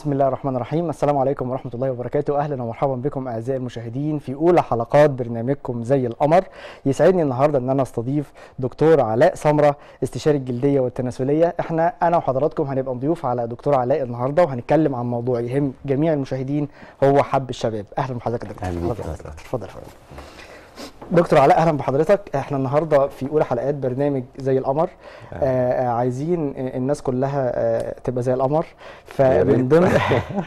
بسم الله الرحمن الرحيم. السلام عليكم ورحمة الله وبركاته. أهلا ومرحبا بكم أعزائي المشاهدين في أولى حلقات برنامجكم زي القمر. يسعدني النهاردة أن أنا أستضيف دكتور علاء سمرة، استشاري الجلدية والتناسلية. أنا وحضراتكم هنبقى ضيوف على دكتور علاء النهاردة، وهنتكلم عن موضوع يهم جميع المشاهدين، هو حب الشباب. أهلا بحضرتك يا دكتور. اتفضل. دكتور علاء، اهلا بحضرتك. احنا النهارده في اولى حلقات برنامج زي القمر. عايزين الناس كلها تبقى زي القمر. فمن ضمن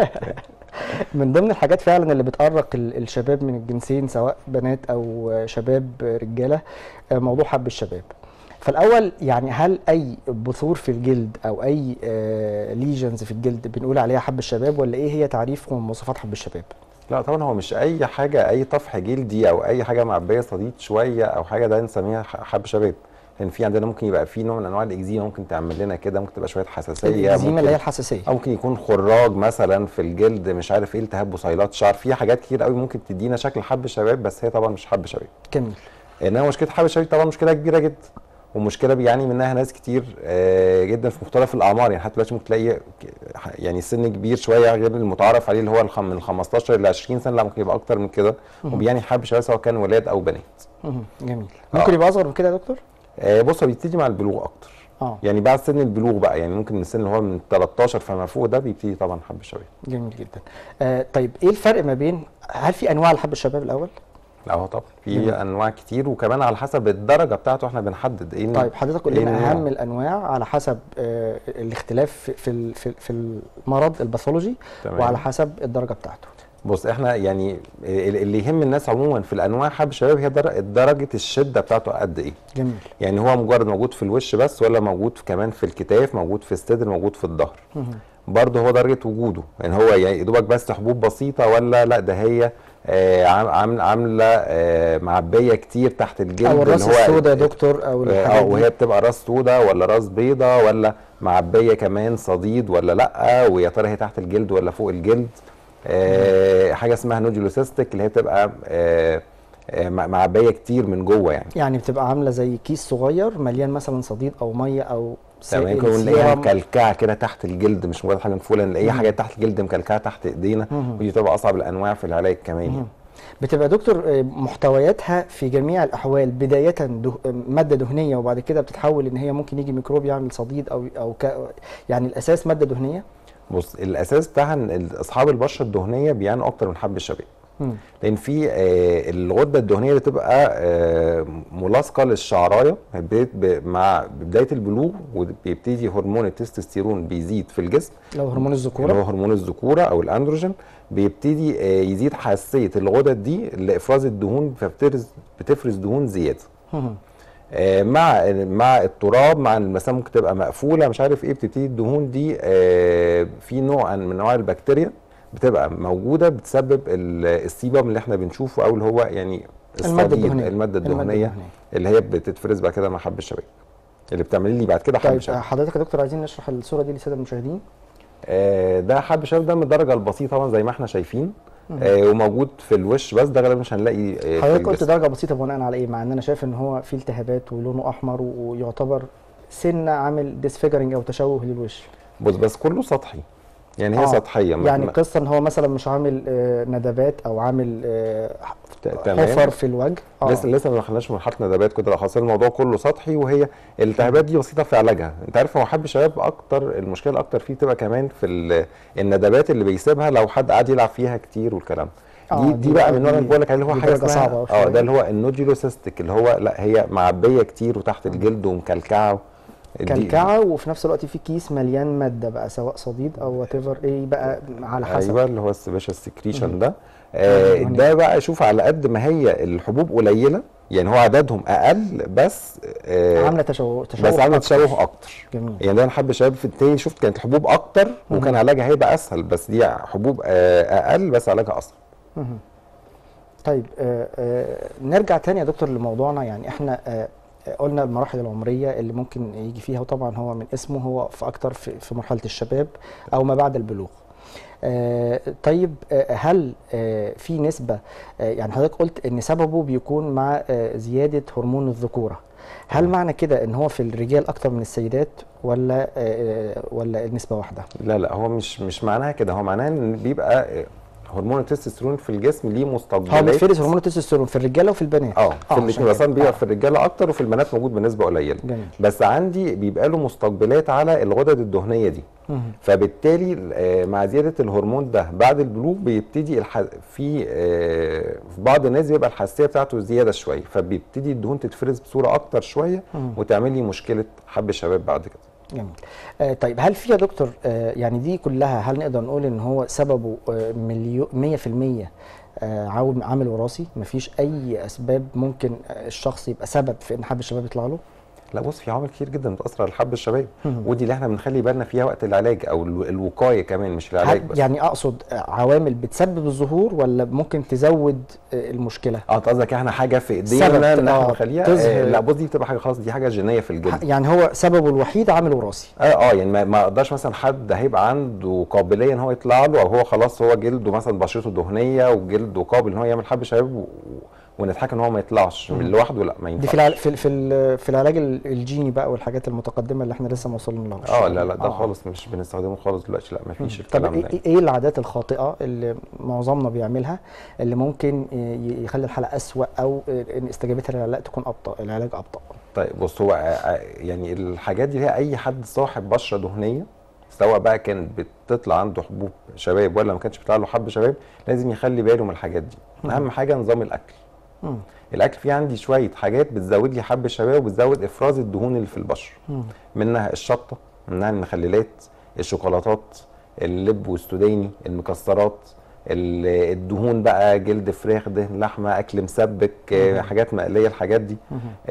من ضمن الحاجات فعلا اللي بتقرق الشباب من الجنسين، سواء بنات او شباب رجاله، موضوع حب الشباب. فالاول يعني، هل اي بثور في الجلد او اي ليجنز في الجلد بنقول عليها حب الشباب، ولا ايه هي تعريف ومواصفات حب الشباب؟ لا طبعا، هو مش اي حاجه، اي طفح جلدي او اي حاجه معبيه صديد شويه او حاجه ده نسميها حب شباب. لان في عندنا ممكن يبقى في نوع من انواع الاكزيما ممكن تعمل لنا كده، ممكن تبقى شويه حساسيه، الاكزيما اللي هي الحساسيه، او ممكن يكون خراج مثلا في الجلد، مش عارف ايه، التهاب بصيلات شعر، في حاجات كتير قوي ممكن تدينا شكل حب شباب، بس هي طبعا مش حب شباب. جميل. انما مشكله حب الشباب طبعا مشكله كبيره جدا، ومشكله بيعاني منها ناس كتير جدا في مختلف الاعمار. يعني حتى دلوقتي ممكن تلاقي يعني سن كبير شويه غير المتعارف عليه، اللي هو من 15 ل 20 سنه، لا ممكن يبقى اكتر من كده، وبيعاني حب شباب سواء كان ولاد او بنات. جميل. ممكن يبقى اصغر من كده يا دكتور؟ بص، هو بيبتدي مع البلوغ اكتر. يعني بعد سن البلوغ بقى، يعني ممكن السن اللي هو من 13 فما فوق ده بيبتدي طبعا حب الشباب. جميل جدا. طيب ايه الفرق ما بين، هل في انواع لحب الشباب الاول؟ لا هو طبعا في انواع كتير، وكمان على حسب الدرجه بتاعته احنا بنحدد ايه. طيب حضرتك قول لنا اهم الانواع على حسب الاختلاف في المرض الباثولوجي، وعلى حسب الدرجه بتاعته. بص، احنا يعني اللي يهم الناس عموما في الانواع حب الشباب هي درجه الشده بتاعته قد ايه. جميل. يعني هو مجرد موجود في الوش بس، ولا موجود كمان في الكتاف، موجود في الصدر، موجود في الظهر. برضه هو درجه وجوده، يعني هو يعني دوبك بس حبوب بسيطه، ولا لا ده هي عامله معبيه كتير تحت الجلد، او الراس السوداء يا دكتور، او وهي بتبقى راس سوداء ولا راس بيضاء، ولا معبيه كمان صديد ولا لا، ويا ترى هي تحت الجلد ولا فوق الجلد. حاجه اسمها نوديولوسيستيك، اللي هي بتبقى معبيه كتير من جوه، يعني بتبقى عامله زي كيس صغير مليان مثلا صديد او ميه او سائل. يكون نلاقيها مكلكعه كده تحت الجلد، مش مجرد حاجه مفوله، نلاقيها حاجه تحت الجلد مكلكعه تحت ايدينا، ودي بتبقى اصعب الانواع في العلاج كمان. يعني بتبقى دكتور محتوياتها في جميع الاحوال بدايه ماده دهنيه، وبعد كده بتتحول ان هي ممكن يجي ميكروب يعمل صديد او يعني الاساس ماده دهنيه. بص، الاساس بتاعها اصحاب البشره الدهنيه بيعانوا اكتر من حب الشباب. لان في الغده الدهنيه اللي بتبقى ملاصقه للشعرايه مع بدايه البلوغ، وبيبتدي هرمون التستوستيرون بيزيد في الجسم، لو هرمون الذكوره، اللي هو هرمون الذكوره او الاندروجين، بيبتدي يزيد حساسيه الغدد دي لافراز الدهون، فبتفرز دهون زياده. مع التراب، مع المسام ممكن تبقى مقفوله، مش عارف ايه، بتبتدي الدهون دي في نوع من انواع البكتيريا بتبقى موجوده، بتسبب السيبم اللي احنا بنشوفه، او اللي هو يعني الماده الدهنيه اللي هي بتتفرز بعد كده مع حب الشباب، اللي بتعمل لي بعد كده حب الشباب. حضرتك يا دكتور عايزين نشرح الصوره دي للساده المشاهدين. ده حب الشباب ده من الدرجه البسيطه طبعا زي ما احنا شايفين، وموجود في الوش بس، ده غالبا مش هنلاقي حضرتك قلت درجه بسيطه بناء على ايه؟ مع ان انا شايف ان هو فيه التهابات ولونه احمر، ويعتبر سنه عامل ديسفيجرنج او تشوه للوش. بس كله سطحي، يعني هي سطحيه، يعني القصه ان هو مثلا مش عامل ندبات او عامل حفر في الوجه. لسه ما دخلناش مرحله ندبات كده، خلاص الموضوع كله سطحي، وهي الالتهابات دي بسيطه في علاجها. انت عارف هو حب الشباب اكتر، المشكله الاكتر فيه بتبقى كمان في الندبات اللي بيسيبها لو حد قعد يلعب فيها كتير والكلام. دي بقى من النوع اللي بقول لك عليه، اللي هو حاجه اسمها ده اللي هو النوديولوسيستيك، اللي هو لا هي معبيه كتير وتحت الجلد ومكلكعه وفي نفس الوقت في كيس مليان ماده بقى، سواء صديد او وات ايفر ايه بقى، على حسب. ايوه، اللي هو السبيشال سكريشن ده. ده بقى شوف، على قد ما هي الحبوب قليله، يعني هو عددهم اقل، بس عامله تشوه اكتر. جميل. يعني ده حب الشباب في التاني شفت كانت الحبوب اكتر، وكان علاجها هيبقى اسهل، بس دي حبوب اقل بس علاجها اصعب. طيب نرجع تاني يا دكتور لموضوعنا. يعني احنا قلنا المراحل العمريه اللي ممكن يجي فيها، وطبعا هو من اسمه هو في اكتر في مرحله الشباب او ما بعد البلوغ. طيب هل في نسبه، يعني حضرتك قلت ان سببه بيكون مع زياده هرمون الذكوره، هل معنى كده ان هو في الرجال اكتر من السيدات ولا النسبه واحده؟ لا لا، هو مش معناها كده، هو معناها ان بيبقى هرمون التستوستيرون في الجسم ليه هو مستقبلات. بيتفرز هرمون التستوستيرون في الرجاله وفي البنات؟ في الاثنين، بس بيبقى في الرجاله اكتر وفي البنات موجود بنسبه قليله. جميل. بس عندي بيبقى له مستقبلات على الغدد الدهنيه دي. فبالتالي مع زياده الهرمون ده بعد البلوغ بيبتدي في بعض الناس بيبقى الحساسيه بتاعته زياده شويه، فبيبتدي الدهون تتفرز بصوره اكتر شويه وتعمل لي مشكله حب الشباب بعد كده. جميل. طيب هل في يا دكتور يعني دي كلها، هل نقدر نقول ان هو سببه 100% عامل وراثي؟ مفيش اي اسباب ممكن الشخص يبقى سبب في ان حب الشباب يطلع له؟ لا بص، في عوامل كتير جدا بتاثر على حب الشباب، ودي اللي احنا بنخلي بالنا فيها وقت العلاج او الوقايه كمان، مش العلاج بس. يعني اقصد عوامل بتسبب الظهور ولا ممكن تزود المشكله؟ انت قصدك احنا حاجه في ايدينا ان احنا نخليها؟ لا بص، دي بتبقى حاجه خلاص، دي حاجه جينيه في الجلد. يعني هو سببه الوحيد عامل وراثي؟ يعني ما اقدرش مثلا حد هيبقى عنده قابليه ان هو يطلع له، او هو خلاص هو جلده مثلا بشرته دهنيه وجلده قابل ان هو يعمل حب شباب ونضحك ان هو ما يطلعش من لوحده، لا ما ينفعش. دي في العلاج الجيني بقى والحاجات المتقدمه اللي احنا لسه ما وصلنا لها. لا ده خالص مش بنستخدمه خالص دلوقتي، لا ما فيش الكلام ده. طب ايه العادات الخاطئه اللي معظمنا بيعملها اللي ممكن يخلي الحاله اسوأ او ان استجابتها للعلاج تكون ابطا، العلاج ابطا؟ طيب بص، هو يعني الحاجات دي هي اي حد صاحب بشره دهنيه، سواء بقى كان بتطلع عنده حبوب شباب ولا ما كانش بيطلع له حب شباب، لازم يخلي باله من الحاجات دي. اهم حاجه نظام الاكل. الاكل فيه عندي شويه حاجات بتزود لي حب الشباب وبتزود افراز الدهون اللي في البشره، منها الشطه، منها المخللات، الشوكولاتات، اللب والسوداني، المكسرات، الدهون بقى، جلد فراخ، دهن لحمه، اكل مسبك، حاجات مقليه، الحاجات دي.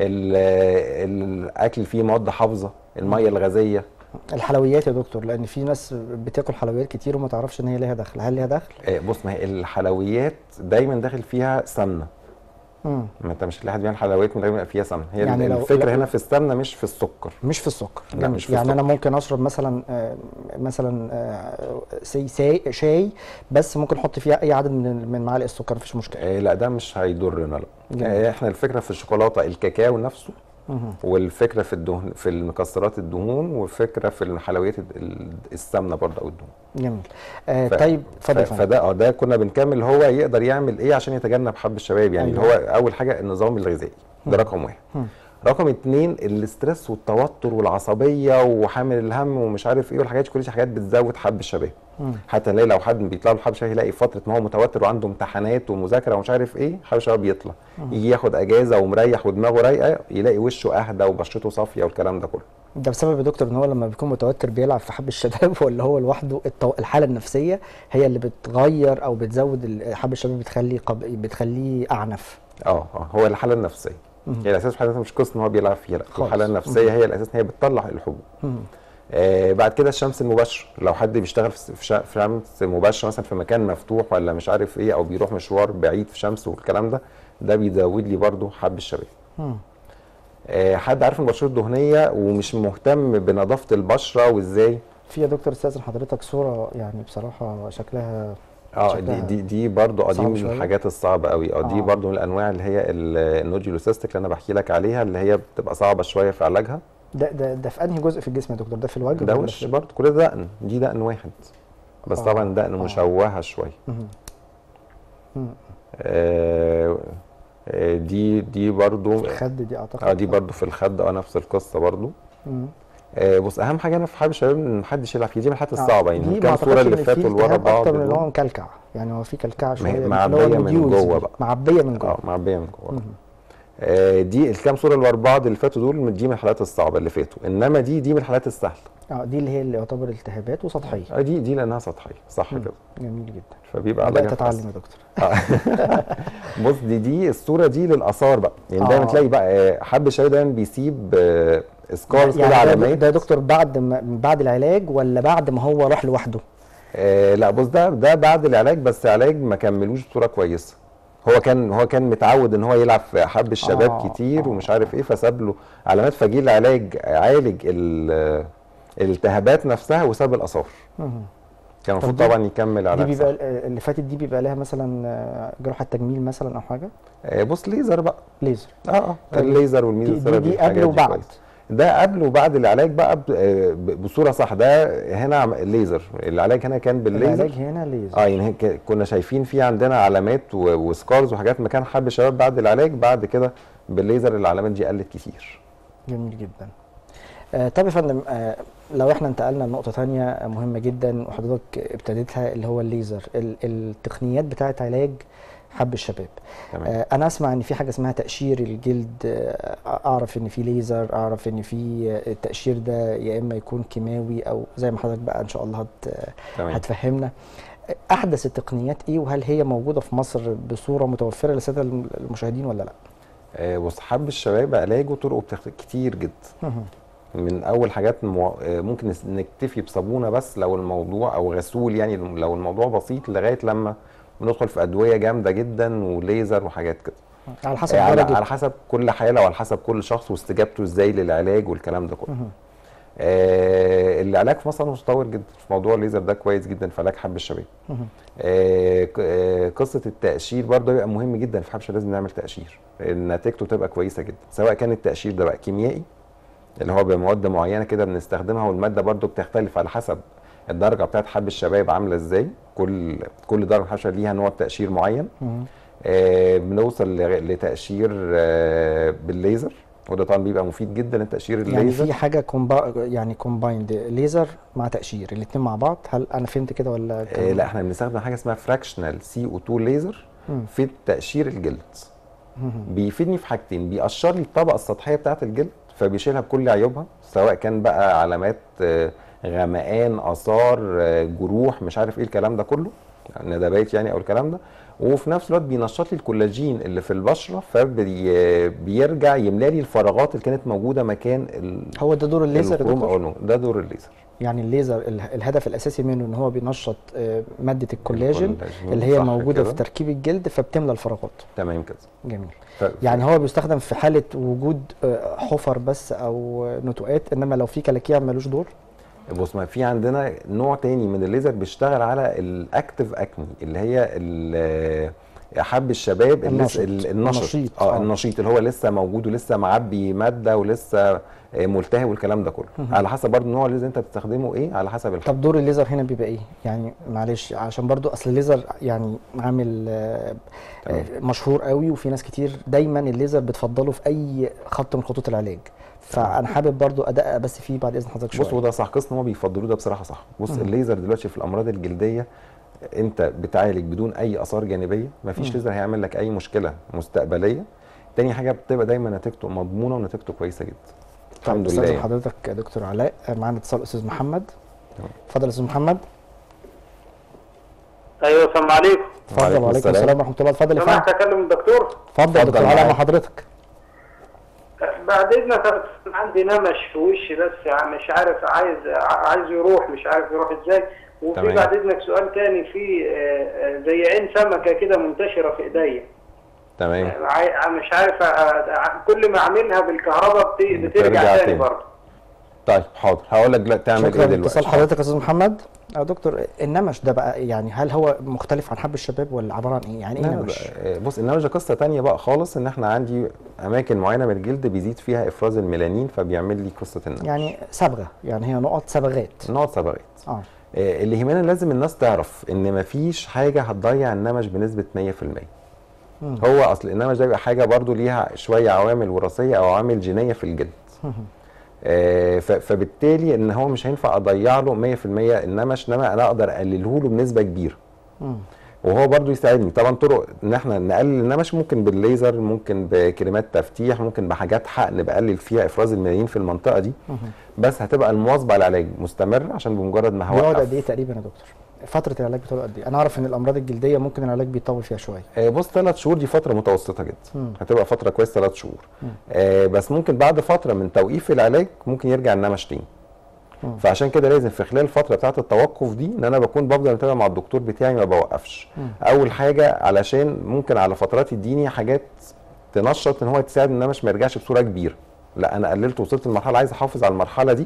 الاكل فيه مواد حافظه، الميه الغازيه. الحلويات يا دكتور، لان في ناس بتاكل حلويات كتير وما تعرفش ان هي ليها دخل، هل ليها دخل؟ بص، ما هي الحلويات دايما داخل فيها سمنه. ما انت مش هتلاقي حد بيعمل حلويات من غير ما يبقى فيها سمنه، هي يعني الفكره هنا في السمنه مش في السكر. مش في السكر. لا مش في يعني السكر. انا ممكن اشرب مثلا شاي بس ممكن احط فيها اي عدد من معالق السكر، مفيش مشكله. لا ده مش هيضرنا، لا. احنا الفكره في الشوكولاته الكاكاو نفسه، والفكره في الدهن، في المكسرات الدهون، والفكره في الحلويات السمنه برضه او الدهون. جميل. طيب اتفضل. فده كنا بنكمل هو يقدر يعمل ايه عشان يتجنب حب الشباب، يعني اللي هو اول حاجه النظام الغذائي، ده رقم واحد. رقم اتنين الاسترس والتوتر والعصبيه وحامل الهم ومش عارف ايه والحاجات دي، كل دي حاجات بتزود حب الشباب. حتى نلاقي لو حد بيطلع له حب الشباب يلاقي فتره ما هو متوتر وعنده امتحانات ومذاكره ومش عارف ايه، حب الشباب يطلع يجي ياخد اجازه ومريح ودماغه رايقه، يلاقي وشه اهدى وبشرته صافيه والكلام ده كله. ده بسبب يا دكتور ان هو لما بيكون متوتر بيلعب في حب الشباب، ولا هو لوحده الحاله النفسيه هي اللي بتغير او بتزود حب الشباب، بتخليه اعنف؟ هو الحاله النفسيه هي الاساس في حياته، مش قصه ان هو بيلعب فيها، لا الحاله النفسيه هي الاساس، هي بتطلع الحبوب. بعد كده الشمس المباشره، لو حد بيشتغل في شمس مباشره مثلا في مكان مفتوح ولا مش عارف ايه، او بيروح مشوار بعيد في شمس والكلام ده بيزود لي برضو حب الشباب. حد عارف ان بشرته دهنيه ومش مهتم بنظافه البشره وازاي. في يا دكتور استاذن حضرتك صوره يعني بصراحه شكلها دي برضو دي من الحاجات الصعبه قوي. دي برضو من الانواع اللي هي النوديولوسيستيك اللي انا بحكي لك عليها، اللي هي بتبقى صعبه شويه في علاجها. ده في انهي جزء في الجسم يا دكتور؟ ده في الوجه؟ ده وش برضو، كل ده دقن، دي دقن واحد بس طبعا دقن مشوهه شويه. دي برضو في الخد، دي اعتقد دي برضو في الخد، نفس القصه برضو. بص، اهم حاجه انا في حب الشباب ان محدش يلعب فيه، دي من الحاجات الصعبه. يعني كام صوره اللي فاتوا لورا بعض اكتر من ان هو مكلكع، يعني هو في كلكعه شويه معبيه من جوه بقى، معبيه من جوه. معبيه من جوه. دي الكام صوره اللي ورا بعض اللي فاتوا دول، دي من الحالات الصعبه اللي فاتوا، انما دي من الحالات السهله. دي اللي هي اللي يعتبر التهابات وسطحيه. دي لانها سطحيه، صح كده. جميل جدا. فبيبقى علاجها تتعلم يا دكتور. بص، دي الصوره دي للاثار بقى، يعني دايما تلاقي بقى حب الشباب دايما بيسيب سكارز كده، علامات. ده يا دكتور بعد العلاج ولا بعد ما هو راح لوحده؟ لا بص، ده بعد العلاج، بس علاج ما كملوش بصوره كويسه. هو كان متعود ان هو يلعب في حب الشباب كتير ومش عارف ايه، فساب له علامات، فجه العلاج عالج الالتهابات نفسها وساب الاثار. كان المفروض طبعا يكمل دي علاج بيبقى صح. اللي فاتت دي بيبقى لها مثلا جراحه تجميل مثلا او حاجه؟ بص ليزر بقى. ليزر. طب الليزر دي والميزوثيرابي قبل الحاجات دي وبعد؟ كويس. ده قبل وبعد العلاج بقى بصوره صح. ده هنا الليزر، العلاج هنا كان بالليزر. العلاج هنا ليزر. يعني كنا شايفين في عندنا علامات وسكارز وحاجات مكان حب الشباب بعد العلاج، بعد كده بالليزر العلامات دي قلت كتير. جميل جدا. طب يا فندم، لو احنا انتقلنا لنقطة تانية مهمة جدا وحضرتك ابتديتها، اللي هو الليزر، التقنيات بتاعة علاج حب الشباب. تمام. انا اسمع ان في حاجة اسمها تقشير الجلد، اعرف ان في ليزر، اعرف ان في التقشير ده يا اما يكون كيماوي او زي ما حضرتك بقى ان شاء الله هتفهمنا. احدث التقنيات ايه، وهل هي موجودة في مصر بصورة متوفرة للسادة المشاهدين ولا لا؟ بص، حب الشباب علاجه طرقه كتير جدا. من اول حاجات ممكن نكتفي بصابونه بس لو الموضوع، او غسول يعني لو الموضوع بسيط، لغايه لما بندخل في ادويه جامده جدا وليزر وحاجات كده. على حسب على حسب كل حاله وعلى حسب كل شخص واستجابته ازاي للعلاج والكلام ده كله. العلاج في مصر متطور جدا في موضوع الليزر ده، كويس جدا في علاج حب الشباب. قصه التقشير برضه يبقى مهم جدا في حب الشباب، لازم نعمل تقشير نتيجته تبقى كويسه جدا، سواء كان التقشير ده بقى كيميائي اللي هو بمواد معينه كده بنستخدمها، والماده برضو بتختلف على حسب الدرجه بتاعت حب الشباب عامله ازاي. كل درجه حب الشباب ليها نوع تقشير معين. بنوصل لتقشير بالليزر، وده طبعا بيبقى مفيد جدا التقشير الليزر. يعني في حاجه يعني كومبايند ليزر مع تقشير الاثنين مع بعض، هل انا فهمت كده ولا لا، احنا بنستخدم حاجه اسمها فراكشنال CO2 ليزر في تقشير الجلد. بيفيدني في حاجتين، بيقشر لي الطبقه السطحيه بتاعت الجلد فبيشيلها بكل عيوبها، سواء كان بقى علامات غمقان، اثار، جروح، مش عارف ايه الكلام ده كله، ندبات يعني او الكلام ده. وفي نفس الوقت بينشط لي الكولاجين اللي في البشره، فبيرجع يملى لي الفراغات اللي كانت موجوده مكان هو ده دور الليزر يا دكتور؟ ده دور الليزر. يعني الليزر الهدف الاساسي منه ان هو بينشط ماده الكولاجين اللي هي موجوده في تركيب الجلد فبتملى الفراغات. تمام كده. جميل. يعني هو بيستخدم في حاله وجود حفر بس او نتوءات، انما لو في كلاكيع ملوش دور؟ بص، ما في عندنا نوع تاني من الليزر بيشتغل على الاكتيف اكني، اللي هي حب الشباب النشيط. النشيط اللي هو لسه موجود ولسه معبي ماده ولسه ملتهب والكلام ده كله. على حسب برضو نوع الليزر انت بتستخدمه ايه، على حسب الحب. طب دور الليزر هنا بيبقى ايه؟ يعني معلش عشان برضو اصل الليزر يعني عامل مشهور قوي، وفي ناس كتير دايما الليزر بتفضله في اي خط من خطوط العلاج، فانا حابب برضو ادقق بس فيه بعد اذن حضرتك شويه. بص، وده صح، قصه ان هم بيفضلوه ده بصراحه صح. بص، الليزر دلوقتي في الامراض الجلديه انت بتعالج بدون اي اثار جانبيه، مفيش ليزر هيعمل لك اي مشكله مستقبليه. تاني حاجه بتبقى دايما نتيجته مضمونه ونتيجته كويسه جدا. الحمد لله. استاذ حضرتك يا دكتور علاء، معانا اتصال استاذ محمد. اتفضل يا استاذ محمد. ايوه، السلام عليكم. اتفضل. وعليكم السلام ورحمه الله. اتفضل يا فندم. سمحت اكلم الدكتور؟ اتفضل يا دكتور علاء مع حضرتك. بعد اذنك، عندي نمش في وشي بس مش عارف، عايز يروح، مش عارف يروح ازاي. وفي بعد اذنك سؤال تاني، في زي عين سمكه كده منتشره في ايديا. تمام. مش عارف، كل ما اعملها بالكهرباء بترجع تاني برضه. طيب حاضر، هقول لك دلوقتي تعمل ايه دلوقتي. اتصال حضرتك يا استاذ محمد. يا دكتور، النمش ده بقى يعني هل هو مختلف عن حب الشباب ولا عباره عن ايه؟ يعني ايه نمش؟ بص، النمش ده قصه ثانيه بقى خالص، ان احنا عندي اماكن معينه من الجلد بيزيد فيها افراز الميلانين فبيعمل لي قصه النمش. يعني صبغه، يعني هي نقط صبغات. نقط صبغات. اللي يهمنا لازم الناس تعرف ان مفيش حاجه هتضيع النمش بنسبه 100%. هو اصل النمش ده بيبقى حاجه برضو ليها شويه عوامل وراثيه او عوامل جينيه في الجلد. فبالتالي ان هو مش هينفع اضيع له 100% النمش، انما انا اقدر اقلله له بنسبه كبيره. وهو برضو يساعدني طبعا. طرق ان احنا نقلل النمش ممكن بالليزر، ممكن بكريمات تفتيح، ممكن بحاجات حقن بقلل فيها افراز الميلانين في المنطقه دي. بس هتبقى المواظبه على العلاج مستمر، عشان بمجرد ما هوقف. بيقعد قد ايه تقريبا يا دكتور؟ فتره العلاج بتقعد قد ايه؟ انا اعرف ان الامراض الجلديه ممكن العلاج بيطول فيها شويه. بص، 3 شهور دي فتره متوسطه جدا. هتبقى فتره كويسه 3 شهور. بس ممكن بعد فتره من توقيف العلاج ممكن يرجع النمش تاني. فعشان كده لازم في خلال الفتره بتاعه التوقف دي ان انا بكون بفضل اتابع مع الدكتور بتاعي، ما بوقفش. اول حاجه علشان ممكن على فترات يديني حاجات تنشط ان هو تساعد ان النمش ما يرجعش بصوره كبيره. لا، انا قللت، وصلت لمرحله عايز احافظ على المرحله دي،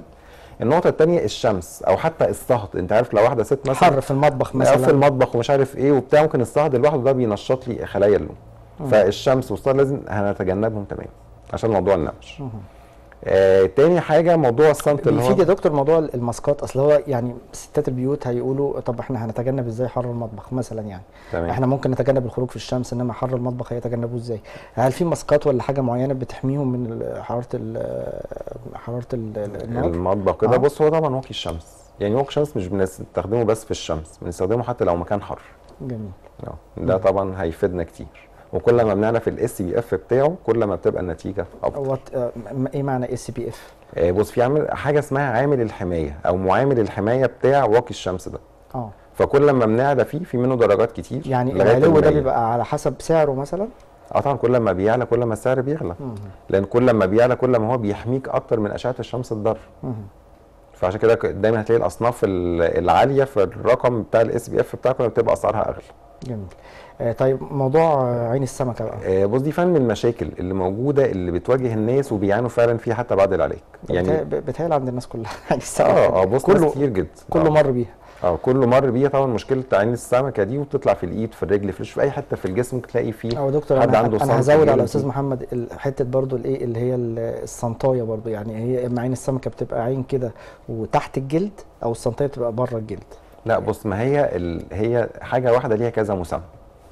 النقطه الثانيه الشمس او حتى الصهد. انت عارف لو واحده ست مثلا حر في المطبخ مثلا، في المطبخ ومش عارف ايه وبتاع، ممكن الصهد لوحده ده بينشط لي خلايا اللون. فالشمس والصهد لازم هنتجنبهم تماما عشان موضوع النمش. تاني حاجه موضوع الصمت اللي هو بيفيد يا دكتور موضوع الماسكات. اصل هو يعني ستات البيوت هيقولوا طب احنا هنتجنب ازاي حر المطبخ مثلا يعني. تمام. احنا ممكن نتجنب الخروج في الشمس، انما حر المطبخ هيتجنبوه ازاي؟ هل في ماسكات ولا حاجه معينه بتحميهم من حراره النار؟ المطبخ كده بص، هو طبعا واقي الشمس، يعني واقي الشمس مش بنستخدمه بس في الشمس، بنستخدمه حتى لو مكان حر. جميل. ده طبعا هيفيدنا كتير، وكل ما بنعرف الاس بي اف بتاعه كل ما بتبقى النتيجه افضل. ايه معنى اس بي اف؟ بص، في حاجه اسمها عامل الحمايه او معامل الحمايه بتاع واقي الشمس ده. فكل ما بنعلى فيه، في منه درجات كتير. يعني العلو ده بيبقى على حسب سعره مثلا؟ طبعا كل ما بيعلى كل ما السعر بيغلى. لان كل ما بيعلى كل ما هو بيحميك اكتر من اشعه الشمس الضار. فعشان كده دايما هتلاقي الاصناف العاليه في الرقم بتاع الاس بي اف بتاعكم بتبقى اسعارها اغلى. جميل. طيب موضوع عين السمكه بقى، بص دي فعلا من المشاكل اللي موجوده اللي بتواجه الناس وبيعانوا فعلا فيها حتى بعد العلاج. يعني بتهيألي عند الناس كلها عين السمكه. بص كله كتير جدا، كله مر بيها. كله مر بيها طبعا. مشكله عين السمكه دي وبتطلع في الايد، في الرجل، في اي حته في الجسم ممكن تلاقي فيه دكتور حد عنده انا هزود على استاذ محمد حته برضو الايه اللي هي الصنطايه برضو. يعني هي اما عين السمكه بتبقى عين كده وتحت الجلد، او الصنطايه بتبقى بره الجلد؟ لا بص، ما هي حاجه واحده ليها كذا مسمى.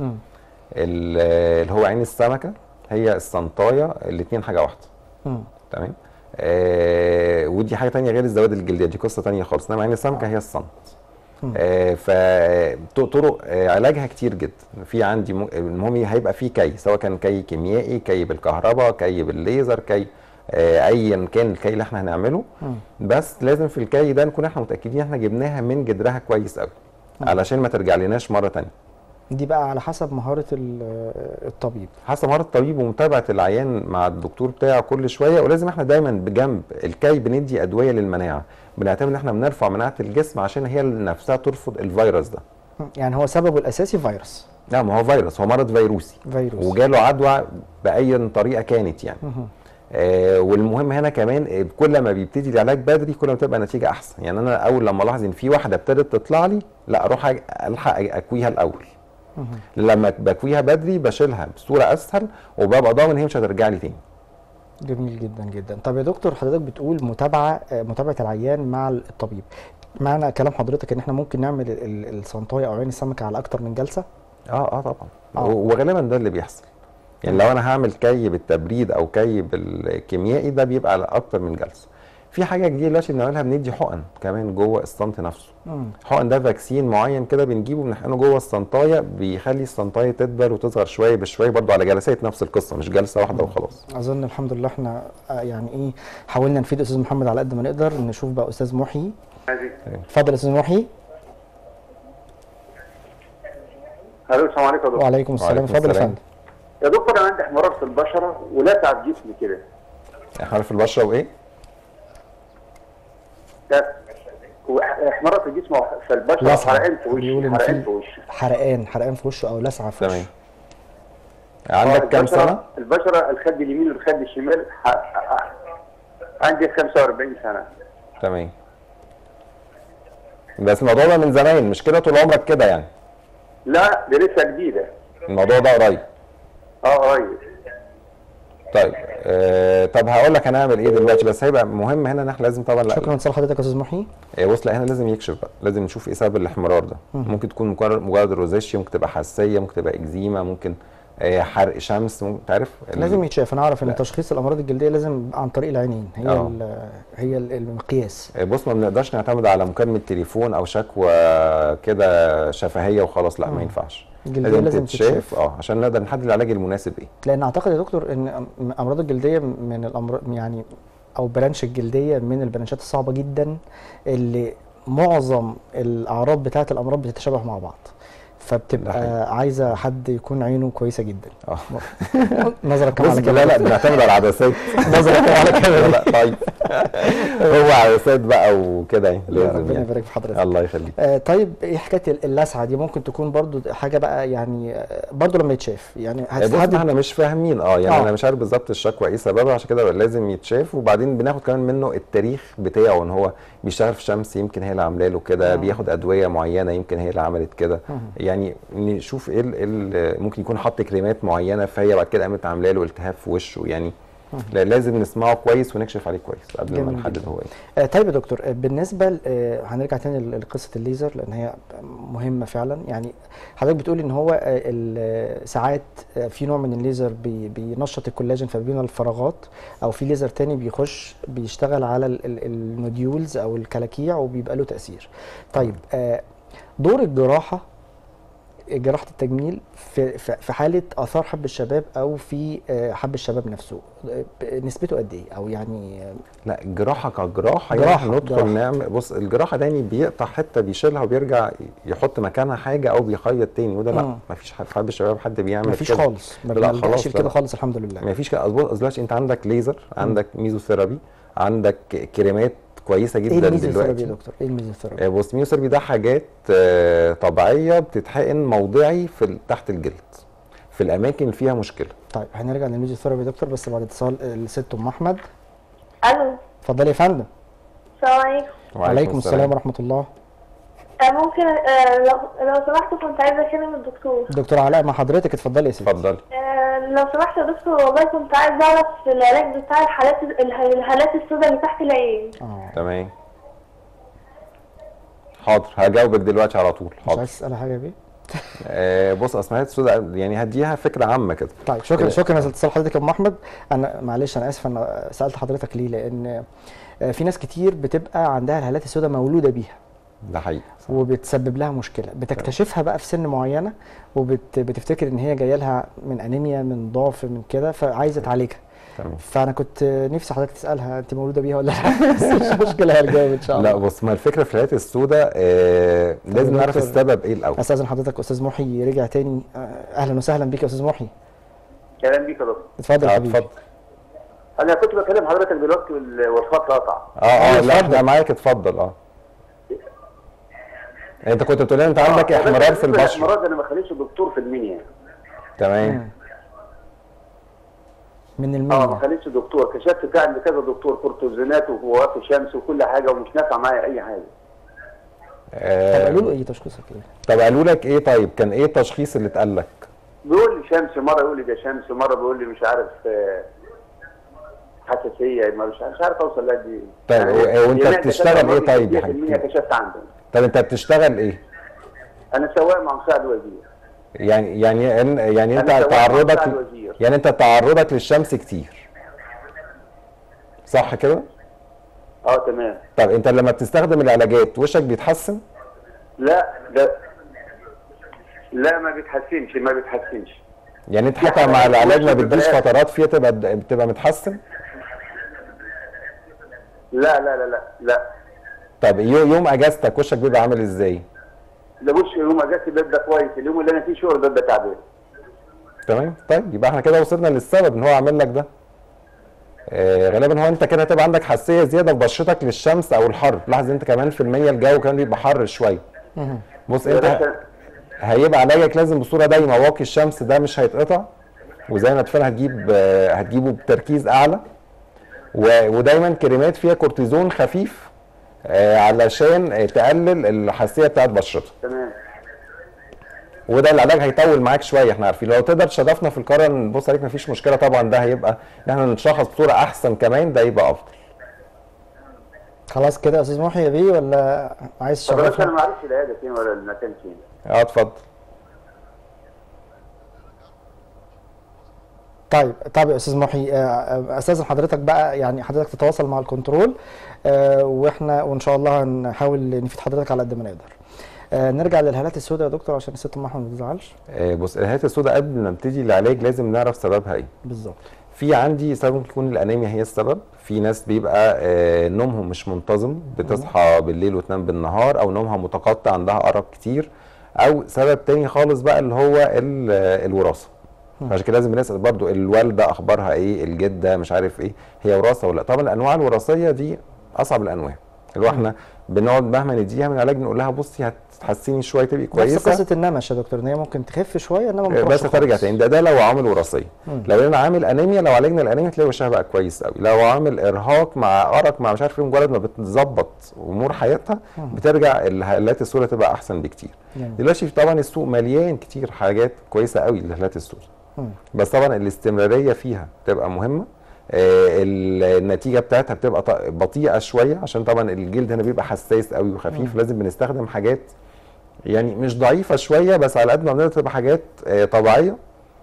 اللي هو عين السمكه هي الصنطايه، الاثنين حاجه واحده. تمام. ودي حاجه ثانيه غير الزواد الجلديه، دي قصه ثانيه خالص. انما عين السمكه هي الصمت. فطرق علاجها كتير جدا. في عندي المهم هيبقى في كي، سواء كان كي كيميائي، كي بالكهرباء، كي بالليزر، كي ايا كان الكي اللي احنا هنعمله. بس لازم في الكي ده نكون احنا متاكدين احنا جبناها من جدرها كويس قوي، علشان ما ترجع لناش مره ثانيه. دي بقى على حسب مهاره الطبيب، حسب مهاره الطبيب ومتابعه العيان مع الدكتور بتاعه كل شويه. ولازم احنا دايما بجنب الكي بندي ادويه للمناعه، بنعتبر ان احنا بنرفع مناعه الجسم عشان هي نفسها ترفض الفيروس ده. يعني هو سببه الاساسي فيروس؟ لا، ما هو فيروس، هو مرض فيروسي وجاله عدوى باي طريقه كانت يعني. والمهم هنا كمان كل ما بيبتدي العلاج بدري كل ما تبقى النتيجه احسن. يعني انا اول لما الاحظ ان في واحده ابتدت تطلع لي، لا اروح الحق اكويها الاول. لما بكويها بدري بشيلها بصوره اسهل وببقى ضامن هي مش هترجع لي تاني. جميل جدا جدا. طب يا دكتور، حضرتك بتقول متابعه العيان مع الطبيب. معنى كلام حضرتك ان احنا ممكن نعمل الصنطايه او عين السمكه على اكتر من جلسه؟ طبعا. وغالبا ده اللي بيحصل. يعني لو انا هعمل كي بالتبريد او كي بالكيميائي ده بيبقى على اكتر من جلسه. في حاجه جديده دلوقتي بنعملها، بندي حقن كمان جوه الصمت نفسه. حقن ده فاكسين معين كده بنجيبه بنحقنه جوه الصنطايه، بيخلي الصنطايه تكبر وتصغر شويه بشويه، برضو على جلسات نفس القصه، مش جلسه واحده وخلاص. اظن الحمد لله احنا يعني حاولنا نفيد استاذ محمد على قد ما نقدر. نشوف بقى استاذ محي. اتفضل استاذ محي. الو، السلام عليكم يا دكتور. وعليكم السلام. اتفضل يا فندم. يا دكتور، انا عندي احمرار في البشره ولسعه في جسمي كده. احمرار في البشره وايه؟ احمرار في الجسم في البشره، حرقان في وشي. حرقان في وشه او لسعه في وشه. عندك كام سنه؟ البشره الخد اليمين والخد الشمال. عندي 45 سنه. تمام. بس الموضوع ده من زمان، مش كده طول عمرك كده يعني؟ لا، دي لسه جديده. الموضوع ده قريب؟ قريب. طيب طب هقول لك هنعمل ايه دلوقتي، بس هيبقى مهم هنا ان احنا لازم طبعا. شكرا لحضرتك يا استاذ محي. بص، لا هنا لازم يكشف بقى، لازم نشوف ايه سبب الاحمرار ده. ممكن تكون مجرد روزيشيا، ممكن تبقى حساسيه، ممكن تبقى اكزيما، ممكن حرق شمس، ممكن تعرف لازم يتشاف. انا اعرف ان تشخيص الامراض الجلديه لازم عن طريق العينين، هي المقياس. بص، ما بنقدرش نعتمد على مكالمه تليفون او شكوى كده شفهيه وخلاص، لا ما ينفعش. لازم تتشاف عشان نقدر نحدد العلاج المناسب ايه. لان اعتقد يا دكتور ان امراض الجلديه من الامراض يعني، او برانش الجلديه من البرانشات الصعبه جدا اللي معظم الاعراض بتاعه الامراض بتتشابه مع بعض. فبتبقى عايزه حد يكون عينه كويسه جدا. اه نظرك كم بص على كده؟ لا بنعتمد على العدسات. نظرك كم على كده؟ لا طيب هو عدسات بقى وكده يعني لازم ربنا يعني. يبارك في حضرتك. الله يخليك. طيب ايه حكايه اللسعه دي؟ ممكن تكون برضو حاجه بقى يعني برضو لما يتشاف يعني بص هتستحدد. احنا مش فاهمين يعني انا مش عارف بالظبط الشكوى ايه سببها، عشان كده لازم يتشاف، وبعدين بناخد كمان منه التاريخ بتاعه، ان هو بيشتغل في شمس يمكن هي اللي عامله له كده، بياخد ادويه معينه يمكن هي اللي عملت كده. يعني نشوف ايه ممكن يكون حط كريمات معينه فهي بعد كده قامت عامله له التهاب في وشه يعني. لازم نسمعه كويس ونكشف عليه كويس قبل ما نحدد هو ايه. طيب يا دكتور، بالنسبه هنرجع تاني لقصه الليزر لان هي مهمه فعلا. يعني حضرتك بتقول ان هو ساعات في نوع من الليزر بينشط الكولاجين فبيبين الفراغات، او في ليزر تاني بيخش بيشتغل على النوديولز او الكلاكيع وبيبقى له تاثير. طيب دور جراحه التجميل في حاله اثار حب الشباب او في حب الشباب نفسه نسبته قد ايه؟ او يعني لا الجراحه كجراحه يعني ندخل نعمل، بص الجراحه ده يعني بيقطع حته بيشيلها وبيرجع يحط مكانها حاجه او بيخيط تاني، وده لا مفيش حد في حب الشباب حد بيعمل مفيش كده خالص. لا خلاص كده خالص الحمد لله. مفيش كده. دلوقتي انت عندك ليزر، عندك ميزوثيرابي، عندك كريمات كويسه جدا. ايه الميزوثيرابي يا دكتور؟ ايه الميزوثيرابي؟ بص الميزوثيرابي ده حاجات طبيعيه بتتحقن موضعي في تحت الجلد في الاماكن اللي فيها مشكله. طيب هنرجع للميزوثيرابي يا دكتور بس بعد اتصال الست ام احمد. الو اتفضلي يا فندم. السلام عليكم. وعليكم السلام ورحمه الله. ممكن لو سمحت كنت عايزه اكلم الدكتور. دكتور علاء مع حضرتك، اتفضلي يا ستي. اتفضلي. لو سمحت يا دكتور والله كنت عايزه اعرف العلاج بتاع الهالات السوداء اللي تحت العين. تمام حاضر هجاوبك دلوقتي على طول. مش عايز تسالي حاجه يا بيه؟ بص اسمها السوداء يعني هديها فكره عامه كده. طيب شكرا على اتصال حضرتك يا ام احمد. انا معلش انا اسف انا سالت حضرتك ليه، لان في ناس كتير بتبقى عندها الهالات السوداء مولوده بيها. ده حقيقي. وبتسبب لها مشكله، بتكتشفها بقى في سن معينه وبتفتكر ان هي جايه لها من انيميا من ضعف من كده فعايزه تعالجها. فانا كنت نفسي حضرتك تسالها انت مولوده بيها ولا لا. بس مش مشكله هنجاوب ان شاء الله. لا بص ما الفكره في الهالات السوداء لازم نعرف السبب ايه الاول. استاذن حضرتك استاذ محي رجع تاني. اهلا وسهلا بيك يا استاذ محي. اهلا بيك يا دكتور. اتفضل يا حبيبي. اتفضل. انا كنت بكلم حضرتك دلوقتي والخط قطع. لا احنا معاك اتفضل. انت كنت بتقول لي انت عندك احمرار في البشره. الاحمرار ده انا ما خليتش الدكتور في المنيا. تمام. من المنيا. ما خليتش دكتور، كشفت فعلا عند كذا دكتور كورتيزونات وفوات شمس وكل حاجه ومش نافع معايا اي حاجه. طب قالوا له ايه تشخيصك ايه؟ طب قالوا لك ايه؟ طيب كان ايه التشخيص اللي اتقال لك؟ بيقول لي شمس، مره يقول لي ده شمس، مره بيقول لي مش عارف حساسيه، مش عارف اوصل لها دي. طيب وانت بتشتغل ايه طيب يا حبيبي؟ كشفت عندهم. طب انت بتشتغل ايه؟ انا سواق مع مساعد وزير. يعني انت تعرضك للشمس كتير صح كده؟ تمام. طب انت لما بتستخدم العلاجات وشك بيتحسن؟ لا ما بيتحسنش. يعني انت حتى مع العلاج ما بتجيش فترات فيها بتبقى متحسن؟ لا. طب يوم اجازتك وشك بيبقى عامل ازاي؟ ده وش يوم اجازتي بيبقى كويس، اليوم اللي انا فيه شغل بيبقى تعبان. تمام. طيب يبقى احنا كده وصلنا للسبب ان هو عامل لك ده. غالبا هو انت كده هتبقى عندك حساسيه زياده في بشرتك للشمس او الحر. لاحظ انت كمان في المية الجو كان بيبقى حر شويه. بص انت هيبقى علاجك لازم بصوره دايما واقي الشمس ده مش هيتقطع، وزي ما اتفقنا هتجيبه بتركيز اعلى، ودايما كريمات فيها كورتيزون خفيف علشان تقلل الحساسيه بتاعت بشرتك. تمام. وده العلاج هيطول معاك شويه احنا عارفين. لو تقدر تشرفنا في القاره نبص عليك مفيش مشكله طبعا، ده هيبقى ان احنا نشخص بصوره احسن كمان، ده يبقى افضل. خلاص كده يا استاذ محي بيه ولا عايز تشرفنا؟ طب انا ما اعرفش العياده فين ولا المكان فين. اتفضل. طيب يا استاذ محي استاذن حضرتك بقى يعني حضرتك تتواصل مع الكنترول وان شاء الله هنحاول نفيد حضرتك على قد ما نقدر. نرجع للهالات السوداء يا دكتور عشان الست ام احمد ما تزعلش. بص الهالات السوداء قبل ما نبتدي العلاج لازم نعرف سببها ايه بالظبط. في عندي سبب ممكن يكون الانيميا هي السبب. في ناس بيبقى نومهم مش منتظم، بتصحى بالليل وتنام بالنهار، او نومها متقطع عندها ارق كتير، او سبب تاني خالص بقى اللي هو الوراثه. عشان كده لازم نسال برضو الوالده اخبارها ايه، الجده مش عارف ايه، هي وراثه ولا لا. طبعا الانواع الوراثيه دي اصعب الانواع، اللي هو احنا بنقعد مهما نديها من علاج نقول لها بصي هتحسني شويه تبقي كويسه. نفس قصه النمش يا دكتور، ان هي ممكن تخف شويه انما ما بس ترجع تاني. ده لو عامل وراثيه. لو انا عامل انيميا، لو عالجنا الانيميا تلاقي وشها بقى كويس قوي. لو عامل ارهاق مع ارق مع مش عارف ايه، مجرد ما بتظبط امور حياتها بترجع الهالات السوداء تبقى احسن بكتير. دلوقتي طبعا السوق مليان كتير حاجات كويسه قوي للهالات السوداء، بس طبعا الاستمراريه فيها بتبقى مهمه. النتيجه بتاعتها بتبقى بطيئه شويه، عشان طبعا الجلد هنا بيبقى حساس قوي وخفيف. لازم بنستخدم حاجات يعني مش ضعيفه شويه، بس على قد ما بنقدر تبقى حاجات طبيعيه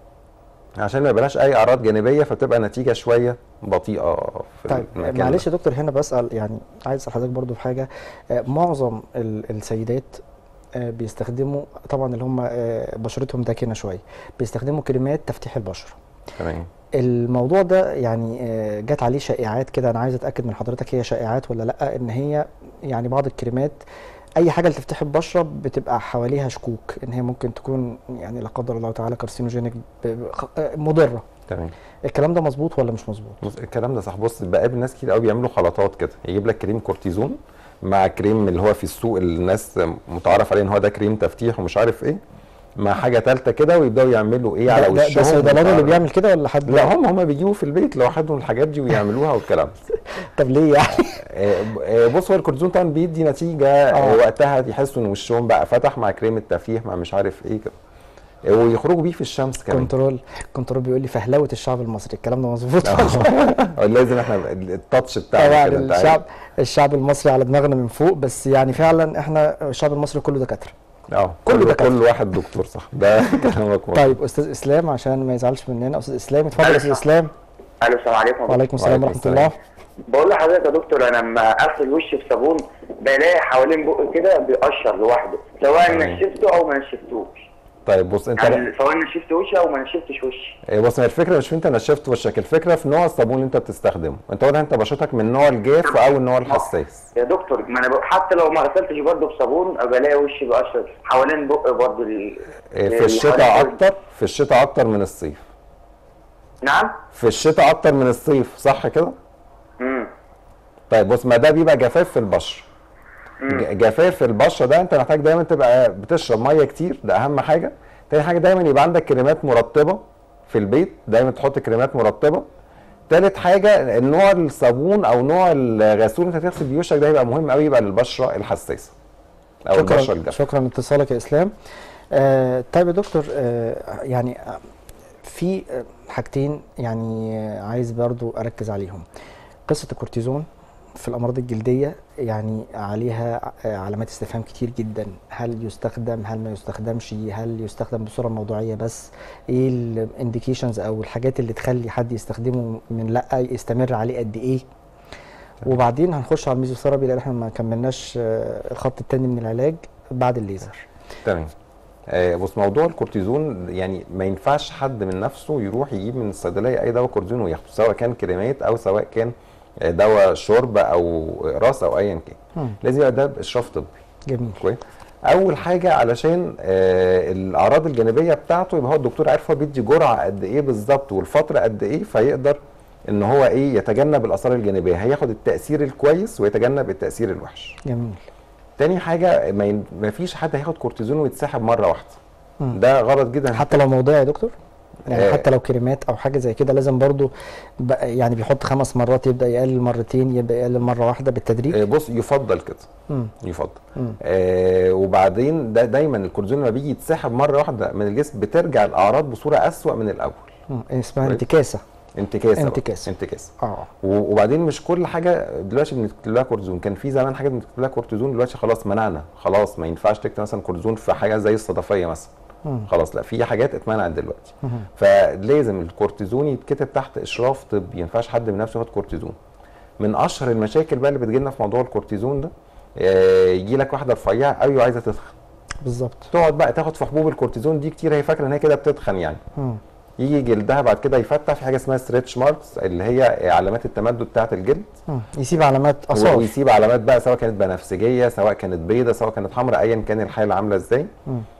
عشان ما يبقاش اي اعراض جانبيه، فتبقى نتيجه شويه بطيئه في طيب المكان. معلش يا دكتور، هنا بسال يعني عايز اسال حضرتك برضو في حاجه. معظم السيدات بيستخدموا طبعا اللي هم بشرتهم داكنه شويه، بيستخدموا كريمات تفتيح البشره. تمام. الموضوع ده يعني جات عليه شائعات كده، انا عايز اتاكد من حضرتك هي شائعات ولا لا، ان هي يعني بعض الكريمات اي حاجه لتفتح البشره بتبقى حواليها شكوك ان هي ممكن تكون يعني لا قدر الله تعالى كارسينوجينيك مضره. تمام. الكلام ده مظبوط ولا مش مظبوط؟ بص الكلام ده صح. بص بقابل ناس كتير قوي بيعملوا خلطات كده، يجيب لك كريم كورتيزون مع كريم اللي هو في السوق الناس متعارف عليه ان هو ده كريم تفتيح ومش عارف ايه، مع حاجه ثالثه كده، ويبداوا يعملوا ايه على وشهم. ده صيدلاني اللي بيعمل كده ولا حد؟ لا هم بيجيبوا في البيت لوحدهم الحاجات دي ويعملوها والكلام. طب ليه يعني؟ بص هو الكورتيزون طبعا بيدي نتيجه وقتها يحسوا ان وشهم بقى فتح مع كريم التفتيح مع مش عارف ايه كده، ويخرجوا بيه في الشمس كمان. كنترول بيقول لي فهلوه الشعب المصري، الكلام ده مظبوط؟ لازم احنا التاتش بتاعنا طبعا الشعب المصري على دماغنا من فوق، بس يعني فعلا احنا الشعب المصري كله دكاتره. كل واحد دكتور، صح، ده كلامك. طيب استاذ اسلام عشان ما يزعلش مننا، استاذ اسلام اتفضل. استاذ اسلام. الو السلام عليكم. وعليكم السلام ورحمه الله. بقول لحضرتك يا دكتور، انا لما اغسل وشي بصابون بلاقي حوالين بقي كده بيقشر لوحده، سواء نشفته او ما نشفتوش. طيب بص انت يعني سواء نشفت وشي او ما نشفتش وشي. بص هي الفكره مش في انت نشفت وشك، الفكره في نوع الصابون اللي انت بتستخدمه. انت واضح انت بشرتك من النوع الجاف او النوع الحساس. يا دكتور ما انا حتى لو ما غسلتش برضه بصابون بلاقي وشي بيقشر حوالين بقي برضه. في الشتاء اكتر، في الشتاء اكتر من الصيف. نعم؟ في الشتاء اكتر من الصيف، صح كده؟ طيب بص، ما ده بيبقى جفاف في البشره. جفاف في البشره ده انت محتاج دايما تبقى بتشرب ميه كتير، ده اهم حاجه. تاني حاجه دايما يبقى عندك كريمات مرطبه في البيت، دايما تحط كريمات مرطبه. تالت حاجه نوع الصابون او نوع الغسول اللي انت هتغسل بيه وشك ده يبقى مهم قوي، يبقى للبشره الحساسه او البشره الجافه. شكرا لاتصالك يا اسلام. طيب يا دكتور، يعني في حاجتين يعني عايز برضو اركز عليهم. قصه الكورتيزون في الامراض الجلديه يعني عليها علامات استفهام كتير جدا، هل يستخدم، هل ما يستخدمش، هل يستخدم بصوره موضوعيه بس، ايه الانديكيشنز او الحاجات اللي تخلي حد يستخدمه من لا يستمر عليه قد ايه. وبعدين هنخش على الميزوثيرابي لان احنا ما كملناش الخط الثاني من العلاج بعد الليزر. تمام. بص موضوع الكورتيزون يعني ما ينفعش حد من نفسه يروح يجيب من الصيدليه اي دواء كورتيزون وياخده، سواء كان كريمات او سواء كان دواء شرب او راس او ايا كان. لازم يبقى ده باشراف طبي. جميل. كويس. اول حاجه علشان الاعراض الجانبيه بتاعته يبقى هو الدكتور عارف هو بيدي جرعه قد ايه بالظبط والفتره قد ايه، فيقدر ان هو ايه يتجنب الاثار الجانبيه، هياخد التاثير الكويس ويتجنب التاثير الوحش. جميل. تاني حاجه ما فيش حد هياخد كورتيزون ويتسحب مره واحده. ده غلط جدا. حتى لو موضعي يا دكتور؟ يعني حتى لو كريمات او حاجه زي كده لازم برضو يعني بيحط 5 مرات، يبدا يقلل مرتين، يبدا يقلل مره واحده بالتدريج. بص يفضل كده. يفضل. وبعدين ده دايما الكورتيزون لما بيجي يتسحب مره واحده من الجسم بترجع الاعراض بصوره اسوأ من الاول. اسمها انتكاسه. انتكاسه. وبعدين مش كل حاجه دلوقتي بنكتب لها كورتيزون، كان في زمان حاجه بنكتب لها كورتيزون، دلوقتي خلاص منعنا، خلاص ما ينفعش تكتب مثلا كورتيزون في حاجه زي الصدفيه مثلا. خلاص لا، في حاجات اتمنعت دلوقتي. فلازم الكورتيزون يتكتب تحت اشراف طبي، ما ينفعش حد من نفسه ياخد كورتيزون. من اشهر المشاكل بقى اللي بتجي لنا في موضوع الكورتيزون ده، يجي لك واحده رفيعه قوي وعايزه تتخن. بالظبط. تقعد بقى تاخد في حبوب الكورتيزون دي كتير، هي فاكره ان هي كده بتتخن يعني. يجي جلدها بعد كده يفتح في حاجه اسمها ستريتش ماركس اللي هي علامات التمدد بتاعه الجلد. يسيب علامات اثار، ويسيب علامات بقى سواء كانت بنفسجيه سواء كانت بيضه سواء كانت حمراء ايا كان الحاله عامله ازاي.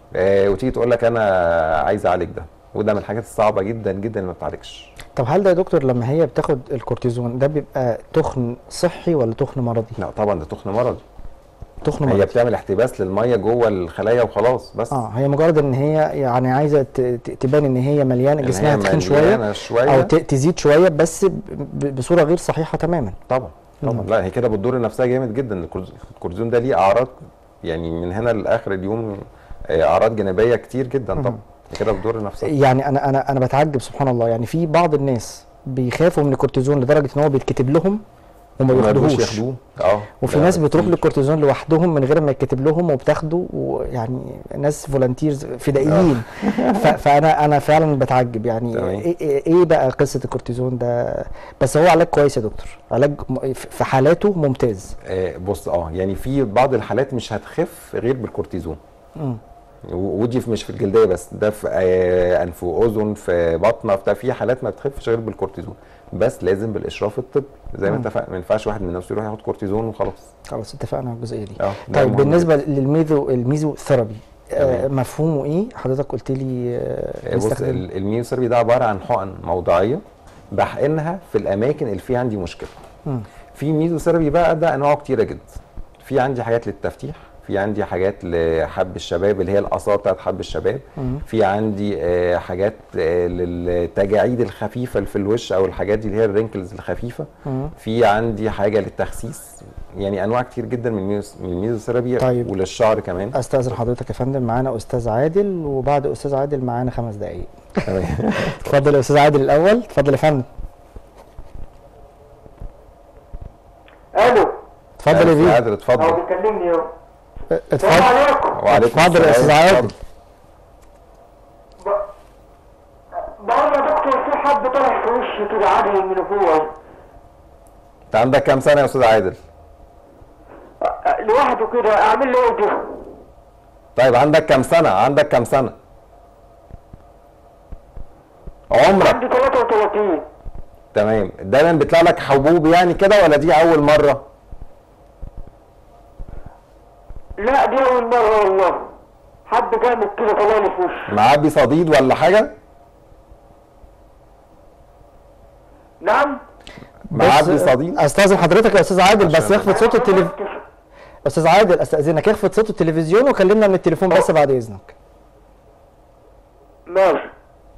وتيجي تقول لك انا عايز اعالج ده، وده من الحاجات الصعبه جدا جدا اللي ما بتعالجش. طب هل ده يا دكتور لما هي بتاخد الكورتيزون ده بيبقى تخن صحي ولا تخن مرضي؟ لا طبعا ده تخن مرضي. تخن مرضي. هي بتعمل احتباس للميه جوه الخلايا وخلاص بس. هي مجرد ان هي يعني عايزه تبان ان هي مليانه، جسمها تخين شويه او تزيد شويه، بس بصوره غير صحيحه تماما. طبعا طبعا. لا هي كده بتضر نفسها جامد جدا. الكورتيزون ده ليه اعراض يعني من هنا لاخر اليوم، اعراض جانبيه كتير جدا. طبعا كده بتضر نفسها. يعني انا بتعجب سبحان الله، يعني في بعض الناس بيخافوا من الكورتيزون لدرجه ان هو بيتكتب لهم وما ياخدوهوش. وفي ناس بتروح للكورتيزون لوحدهم من غير ما يتكتب لهم وبتاخده، ويعني ناس فولنتيرز فدائيين. فانا فعلا بتعجب يعني ايه بقى قصه الكورتيزون ده؟ بس هو علاج كويس يا دكتور، علاج في حالاته ممتاز. بص يعني في بعض الحالات مش هتخف غير بالكورتيزون. ودي مش في الجلديه بس، ده في انف واذن، في بطنه، في حالات ما بتخفش غير بالكورتيزون، بس لازم بالاشراف الطبي زي ما اتفقنا. ما ينفعش واحد من نفسه يروح ياخد كورتيزون وخلاص. خلاص اتفقنا على الجزئيه دي. طيب بالنسبه للميزو ثيرابي مفهومه ايه؟ حضرتك قلت لي بص الميزو ثيرابي ده عباره عن حقن موضعيه بحقنها في الاماكن اللي فيها عندي مشكله. في ميزو ثيرابي بقى ده انواعه كتيره جدا. في عندي حاجات للتفتيح، في عندي حاجات لحب الشباب اللي هي الاثار بتاعت حب الشباب، في عندي حاجات للتجاعيد الخفيفه اللي في الوش او الحاجات دي اللي هي الرينكلز الخفيفه، في عندي حاجه للتخسيس، يعني انواع كتير جدا من الميزوثيرابي. طيب وللشعر كمان. استاذن حضرتك يا فندم، معانا استاذ عادل، وبعد استاذ عادل معانا 5 دقائق. تمام. اتفضل يا استاذ عادل الاول. اتفضل يا فندم. الو. اتفضل يا بيه. عادل اتفضل. هو بيكلمني اهو. السلام عليكم. وعليكم السلام. اتفضل يا استاذ عادل. بقول يا دكتور في حد طلع في وشي كده عادي من فوق. انت عندك كام سنه يا استاذ عادل؟ لوحده كده، اعمل له ايه ده؟ طيب عندك كام سنه؟ عمرك؟ عندي 33. تمام. دايما بيطلع لك حبوب يعني كده ولا دي اول مره؟ لا دي اول مره والله. حد جامد كده طلع لي في وشي. معبي صديد ولا حاجه؟ نعم. معبي صديد؟ استاذن حضرتك يا استاذ عادل بس يخفض صوت التلفزيون. استاذ عادل استاذنك يخفض صوت التلفزيون وكلمنا من التليفون بس بعد اذنك. ماشي.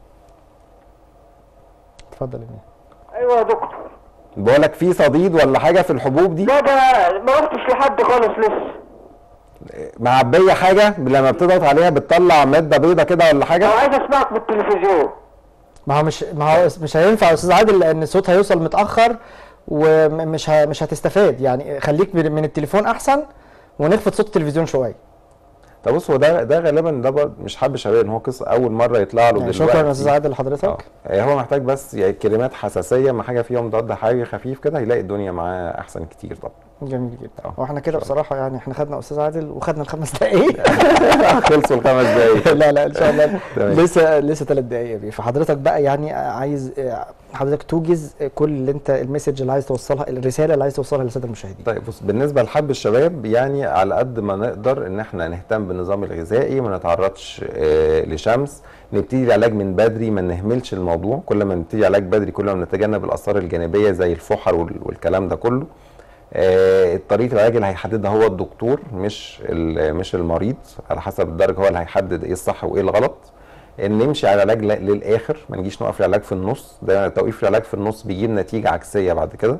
اتفضل يا بيه. ايوه يا دكتور. بقول لك في صديد ولا حاجه في الحبوب دي؟ لا ده ما رحتش لحد خالص لسه. معبيه حاجه لما بتضغط عليها بتطلع ماده بيضه كده ولا حاجه؟ انا عايز اسمعك بالتلفزيون. ما هو مش هينفع يا استاذ عادل لان الصوت هيوصل متاخر مش هتستفاد، يعني خليك من التليفون احسن ونخفض صوت التلفزيون شويه. طب بص هو ده غالبا ده مش حب شباب، ان هو قصه اول مره يطلع له دلوقتي. شكرا يا استاذ عادل لحضرتك. هو محتاج بس يعني كلمات حساسيه مع حاجه فيها مضاد حيوي خفيف كده، هيلاقي الدنيا معاه احسن كتير طبعا. جميل جدا. واحنا كده بصراحه يعني احنا خدنا استاذ عادل وخدنا ال5 دقائق. خلصوا ال5 دقائق. لا ان شاء الله. لسه 3 دقائق يا بيه. فحضرتك بقى يعني عايز حضرتك توجز كل اللي انت المسج اللي عايز توصلها، الرساله اللي عايز توصلها للساده المشاهدين. طيب بص بالنسبه لحب الشباب يعني على قد ما نقدر ان احنا نهتم بالنظام الغذائي، ما نتعرضش لشمس، نبتدي العلاج من بدري، ما نهملش الموضوع. كل ما نبتدي علاج بدري كل ما نتجنب الاثار الجانبيه زي الفحر والكلام ده كله. طريقه العلاج اللي هيحددها هو الدكتور مش المريض، على حسب الدرجه هو اللي هيحدد ايه الصح وايه الغلط. ان نمشي على العلاج للاخر، ما نجيش نوقف العلاج في النص، دايما توقيف العلاج في النص بيجيب نتيجه عكسيه بعد كده.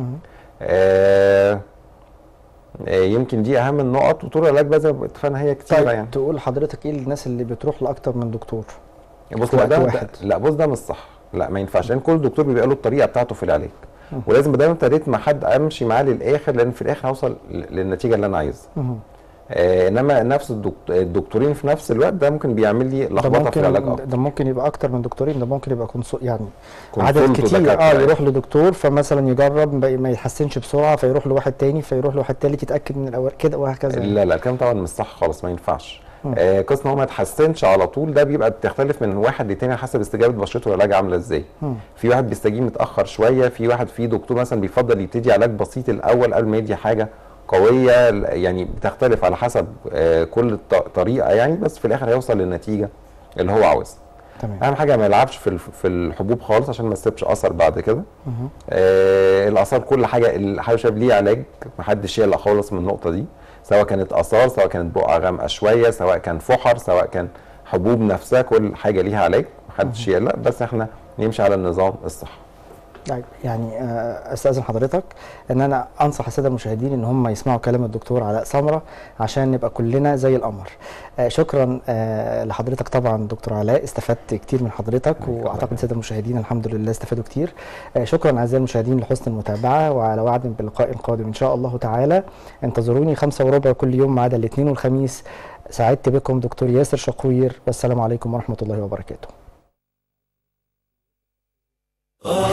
يمكن دي اهم النقط. وطول العلاج بقى زي ما اتفقنا هي كتيره. طيب يعني تقول حضرتك ايه للناس اللي بتروح لاكتر من دكتور؟ بص لا بص ده مش صح، لا ما ينفعش، لان كل دكتور بيبقى له الطريقه بتاعته في العلاج. ولازم دايما ابتديت مع حد امشي معاه للاخر، لان في الاخر هوصل للنتيجه اللي انا عايزها. انما نفس الدكتورين في نفس الوقت ده ممكن بيعمل لي لخبطه في العلاج اكتر. ده ممكن يبقى اكتر من دكتورين، ده ممكن يبقى يعني عدد كتير. يروح لدكتور فمثلا يجرب ما يتحسنش بسرعه فيروح لواحد تاني فيروح لواحد تالت يتاكد من الاول كده وهكذا. لا الكلام طبعا مش صح خالص، ما ينفعش. قصه ان هو ما يتحسنش على طول ده بيبقى بتختلف من واحد لتاني حسب استجابه بشرته للعلاج عامله ازاي. في واحد بيستجيب متاخر شويه، في واحد في دكتور مثلا بيفضل يبتدي علاج بسيط الاول قبل ما يدي حاجه قويه، يعني بتختلف على حسب كل طريقه يعني، بس في الاخر هيوصل للنتيجه اللي هو عاوزها. تمام. اهم حاجه ما يلعبش في الحبوب خالص عشان ما تسيبش اثر بعد كده. الاثار كل حاجه الحاجه شايف ليه علاج، ما حدش يقلق خالص من النقطه دي، سواء كانت اثار، سواء كانت بقعه غامقه شويه، سواء كان فحر، سواء كان حبوب نفسها، كل حاجه ليها علاج، ما حدش يقلق، بس احنا نمشي على النظام الصح. يعني استاذن حضرتك ان انا انصح الساده المشاهدين ان هم يسمعوا كلام الدكتور علاء سمره عشان نبقى كلنا زي القمر. شكرا لحضرتك طبعا دكتور علاء، استفدت كتير من حضرتك، واعتقد الساده المشاهدين الحمد لله استفادوا كتير. شكرا اعزائي المشاهدين لحسن المتابعه، وعلى وعد باللقاء القادم ان شاء الله تعالى. انتظروني 5:15 كل يوم ما عدا الاثنين والخميس. سعدت بكم دكتور ياسر شقوير، والسلام عليكم ورحمه الله وبركاته.